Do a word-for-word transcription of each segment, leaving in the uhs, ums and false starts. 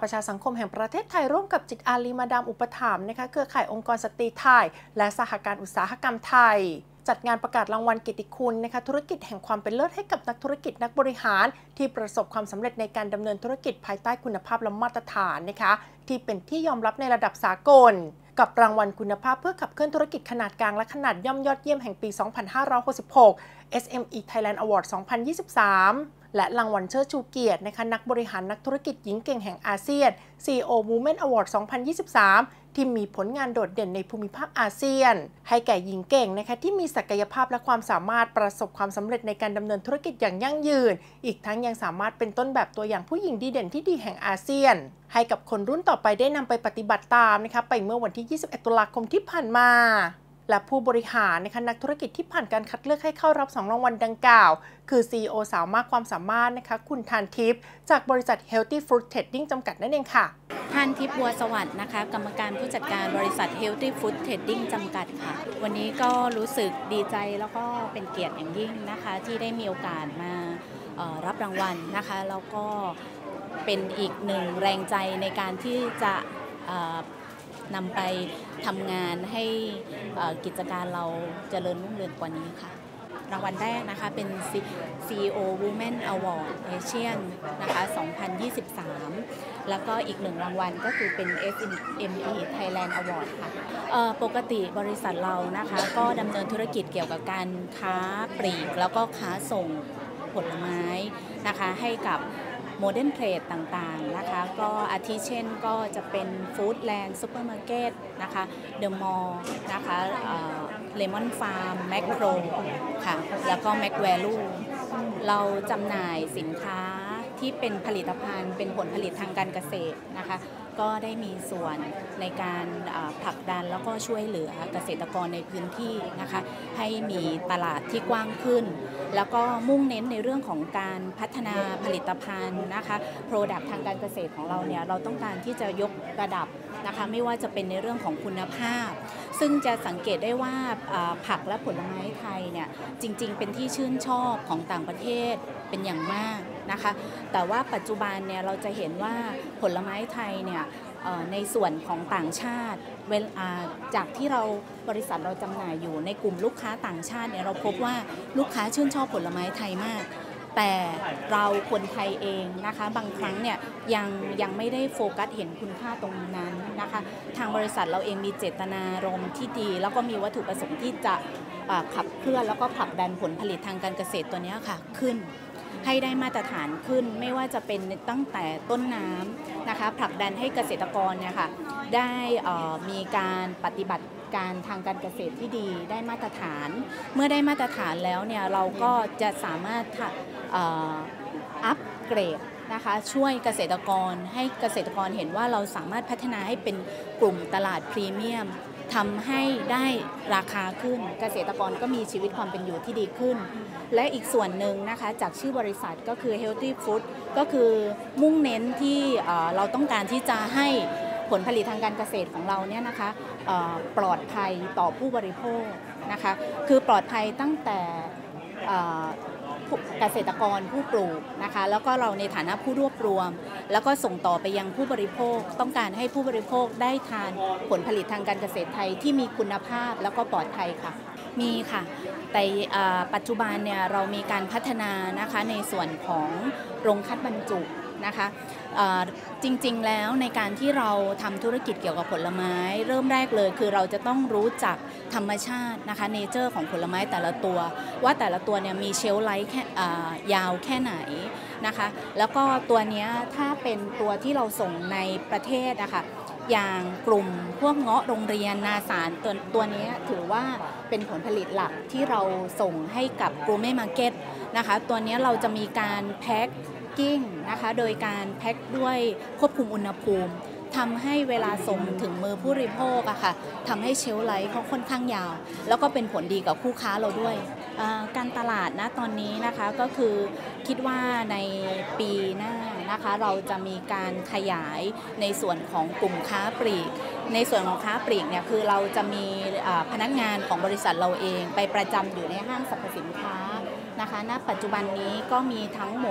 ประชาสังคมแห่งประเทศไทยร่วมกับจิตอาลีมาดามอุปถัมภ์นะคะเครือข่ายองค์กรสตรีไทยและสหการอุตสาหกรรมไทยจัดงานประกาศรางวัลเกียรติคุณนะคะธุรกิจแห่งความเป็นเลิศให้กับนักธุรกิจนักบริหารที่ประสบความสำเร็จในการดำเนินธุรกิจภายใต้คุณภาพและมาตรฐานนะคะที่เป็นที่ยอมรับในระดับสากลกับรางวัลคุณภาพเพื่อขับเคลื่อนธุรกิจขนาดกลางและขนาดย่อมยอดเยี่ยมแห่งปี สองพันห้าร้อยหกสิบหก เอส เอ็ม อี Thailand Award สองพันยี่สิบสาม และรางวัลเชิดชูเกียรตินะคะนักบริหารนักธุรกิจหญิงเก่งแห่งอาเซียน ซี อี โอ Women Award สองพันยี่สิบสาม ที่มีผลงานโดดเด่นในภูมิภาคอาเซียนให้แก่หญิงเก่งนะคะที่มีศักยภาพและความสามารถประสบความสำเร็จในการดำเนินธุรกิจอย่างยั่งยืนอีกทั้งยังสามารถเป็นต้นแบบตัวอย่างผู้หญิงดีเด่นที่ดีแห่งอาเซียนให้กับคนรุ่นต่อไปได้นำไปปฏิบัติตามนะคะไปเมื่อวันที่ ยี่สิบเอ็ด ตุลาคมที่ผ่านมาและผู้บริหารนะคะนักธุรกิจที่ผ่านการคัดเลือกให้เข้ารับสองรางวัลดังกล่าวคือ ซี อี โอ สาวมากความสามารถนะคะคุณทานทิพย์จากบริษัท Healthy Fruit Trading จำกัดนั่นเองค่ะทานทิพย์บัวสวัสดิ์นะคะกรรมการผู้จัดการบริษัท Healthy Fruit Trading จำกัดค่ะวันนี้ก็รู้สึกดีใจแล้วก็เป็นเกียรติอย่างยิ่งนะคะที่ได้มีโอกาสมารับรางวัลนะคะแล้วก็เป็นอีกหนึ่งแรงใจในการที่จะนำไปทำงานให้กิจการเราเจริญรุ่งเรืองกว่านี้ค่ะรางวัลแรกนะคะเป็น ซี อี โอ Women Award Asian นะคะ สองพันยี่สิบสาม แล้วก็อีกหนึ่งรางวัลก็คือเป็น เอส เอ็ม อี Thailand Award ค่ะปกติบริษัทเรานะคะก็ดำเนินธุรกิจเกี่ยวกับการค้าปลีกแล้วก็ค้าส่งผลไม้นะคะให้กับโมเดิร์นเทรดต่างๆนะคะก็อาทิเช่นก็จะเป็นฟู้ดแลนด์ซูเปอร์มาร์เก็ตนะคะเดอะมอลล์นะคะเลมอนฟาร์มแมคโครค่ะแล้วก็แมคแวลูเราจำหน่ายสินค้าที่เป็นผลิตภัณฑ์เป็นผลผลิตทางการเกษตรนะคะก็ได้มีส่วนในการผลักดันแล้วก็ช่วยเหลือเกษตรกรในพื้นที่นะคะให้มีตลาดที่กว้างขึ้นแล้วก็มุ่งเน้นในเรื่องของการพัฒนาผลิตภัณฑ์นะคะโปรดักต์ทางการเกษตรของเราเนี่ยเราต้องการที่จะยกระดับนะคะไม่ว่าจะเป็นในเรื่องของคุณภาพซึ่งจะสังเกตได้ว่าผักและผลไม้ไทยเนี่ยจริงๆเป็นที่ชื่นชอบของต่างประเทศเป็นอย่างมากนะคะแต่ว่าปัจจุบันเนี่ยเราจะเห็นว่าผลไม้ไทยเนี่ยในส่วนของต่างชาติจากที่เราบริษัทเราจำหน่ายอยู่ในกลุ่มลูกค้าต่างชาติเนี่ยเราพบว่าลูกค้าชื่นชอบผลไม้ไทยมากแต่เราคนไทยเองนะคะบางครั้งเนี่ยยังยังไม่ได้โฟกัสเห็นคุณค่าตรงนั้นนะคะทางบริษัทเราเองมีเจตนารมณ์ที่ดีแล้วก็มีวัตถุประสงค์ที่จะขับเคลื่อนแล้วก็ผลักดันผลผลิตทางการเกษตรตัวนี้ค่ะขึ้นให้ได้มาตรฐานขึ้นไม่ว่าจะเป็นตั้งแต่ต้นน้ำนะคะผลักดันให้เกษตรกรเนี่ยค่ะได้มีการปฏิบัติการทางการเกษตรที่ดีได้มาตรฐานเมื่อได้มาตรฐานแล้วเนี่ยเราก็จะสามารถอัปเกรดนะคะช่วยเกษตรกรให้เกษตรกรเห็นว่าเราสามารถพัฒนาให้เป็นกลุ่มตลาดพรีเมียมทำให้ได้ราคาขึ้นเกษตรกรก็มีชีวิตความเป็นอยู่ที่ดีขึ้นและอีกส่วนหนึ่งนะคะจากชื่อบริษัทก็คือ Healthy Food ก็คือมุ่งเน้นที่เราต้องการที่จะให้ผลผลิตทางการเกษตรของเราเนี่ยนะคะปลอดภัยต่อผู้บริโภคนะคะคือปลอดภัยตั้งแต่เกษตรกรผู้ปลูกนะคะแล้วก็เราในฐานะผู้รวบรวมแล้วก็ส่งต่อไปยังผู้บริโภคต้องการให้ผู้บริโภคได้ทานผลผลิตทางการเกษตรไทยที่มีคุณภาพแล้วก็ปลอดภัยค่ะมีค่ะแต่ปัจจุบันเนี่ยเรามีการพัฒนานะคะในส่วนของโรงคัดบรรจุนะคะจริงๆแล้วในการที่เราทำธุรกิจเกี่ยวกับผลไม้เริ่มแรกเลยคือเราจะต้องรู้จักธรรมชาตินะคะเนเจอร์ของผลไม้แต่ละตัวว่าแต่ละตัวเนี่ยมีเชลฟ์ไลฟ์แค่ยาวแค่ไหนนะคะแล้วก็ตัวนี้ถ้าเป็นตัวที่เราส่งในประเทศนะคะอย่างกลุ่มพวกเงาะโรงเรียนนาสารตัวตัวนี้ถือว่าเป็นผลผลิตหลักที่เราส่งให้กับกรูเม่มาร์เก็ตนะคะตัวนี้เราจะมีการแพ็คกิ้งนะคะโดยการแพ็คด้วยควบคุมอุณหภูมิทำให้เวลาส่งถึงมือผู้บริโภคอะค่ะทำให้เชลฟ์ไลฟ์เขาค่อนข้างยาวแล้วก็เป็นผลดีกับคู่ค้าเราด้วยการตลาดนะตอนนี้นะคะก็คือคิดว่าในปีหน้านะคะเราจะมีการขยายในส่วนของกลุ่มค้าปลีกในส่วนของค้าปลีกเนี่ยคือเราจะมีพนักงานของบริษัทเราเองไปประจำอยู่ในห้างสรรพสินค้านะคะณปัจจุบันนี้ก็มีทั้งหมด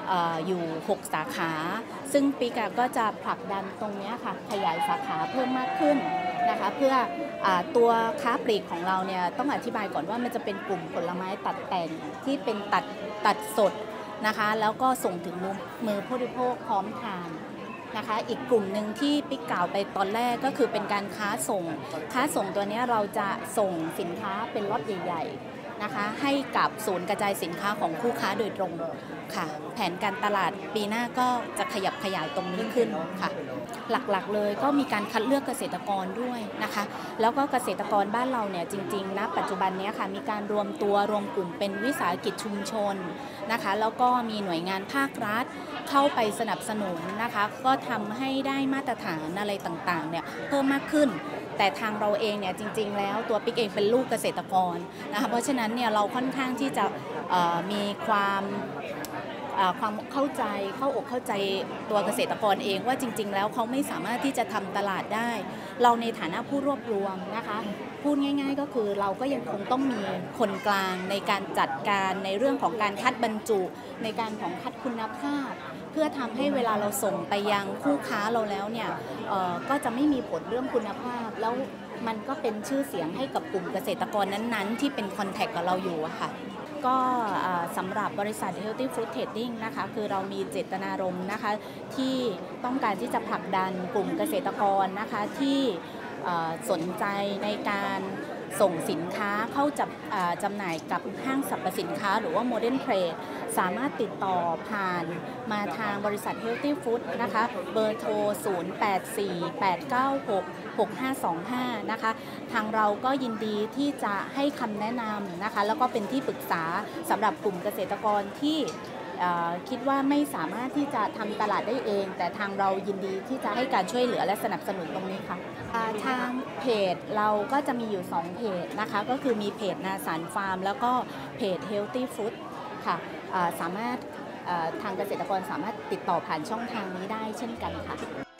อยู่ หก สาขา ซึ่งปิกก็จะผลักดันตรงนี้ค่ะขยายสาขาเพิ่มมากขึ้นนะคะเพื่ออตัวค้าปลีกของเราเนี่ยต้องอธิบายก่อนว่ามันจะเป็นกลุ่มผลไม้ตัดแต่งที่เป็นตัดตัดสดนะคะแล้วก็ส่งถึงมือผู้บริโภคพร้อมทานนะคะอีกกลุ่มหนึ่งที่ปิ๊กกล่าวไปตอนแรกก็คือเป็นการค้าส่งค้าส่งตัวนี้เราจะส่งสินค้าเป็นล็อตใหญ่ๆนะคะให้กับศูนย์กระจายสินค้าของคู่ค้าโดยตรงค่ะแผนการตลาดปีหน้าก็จะขยับขยายตรงนี้ขึ้นค่ะหลักๆเลยก็มีการคัดเลือกเกษตรกรด้วยนะคะแล้วก็เกษตรกรบ้านเราเนี่ยจริงๆนะปัจจุบันนี้ค่ะมีการรวมตัวรวมกลุ่มเป็นวิสาหกิจชุมชนนะคะแล้วก็มีหน่วยงานภาครัฐเข้าไปสนับสนุนนะคะก็ทำให้ได้มาตรฐานอะไรต่างๆเนี่ยเพิ่มมากขึ้นแต่ทางเราเองเนี่ยจริงๆแล้วตัวปิ๊กเองเป็นลูกเกษตรกรนะคะเพราะฉะนั้นเนี่ยเราค่อนข้างที่จะมีความความเข้าใจเข้าอกเข้าใจตัวเกษตรกรเองว่าจริงๆแล้วเขาไม่สามารถที่จะทำตลาดได้เราในฐานะผู้รวบรวมนะคะพูดง่ายๆก็คือเราก็ยังคงต้องมีคนกลางในการจัดการในเรื่องของการคัดบรรจุในการของคัดคุณภาพเพื่อทำให้เวลาเราส่งไปยังคู่ค้าเราแล้วเนี่ยก็จะไม่มีผลเรื่องคุณภาพแล้วมันก็เป็นชื่อเสียงให้กับกลุ่มเกษตรกรนั้นๆที่เป็นคอนแทคกับเราอยู่อะค่ะก็สำหรับบริษัท Healthy Food Trading นะคะคือเรามีเจตนารมณ์นะคะที่ต้องการที่จะผลักดันกลุ่มเกษตรกรนะคะที่สนใจในการส่งสินค้าเข้าจับจำหน่ายกับห้างสรรพสินค้าหรือว่า Modern Trade สามารถติดต่อผ่านมาทางบริษัท Healthy Food นะคะเบอร์โทร ศูนย์ แปด สี่ แปด เก้า หก หก ห้า สอง ห้า นะคะทางเราก็ยินดีที่จะให้คำแนะนำนะคะแล้วก็เป็นที่ปรึกษาสำหรับกลุ่มเกษตรกรที่คิดว่าไม่สามารถที่จะทำตลาดได้เองแต่ทางเรายินดีที่จะให้การช่วยเหลือและสนับสนุนตรงนี้ค่ะทางเพจเราก็จะมีอยู่สองเพจนะคะก็คือมีเพจนาสารฟาร์มแล้วก็เพจ Healthy Food ค่ะสามารถทางเกษตรกรสามารถติดต่อผ่านช่องทางนี้ได้เช่นกันค่ะ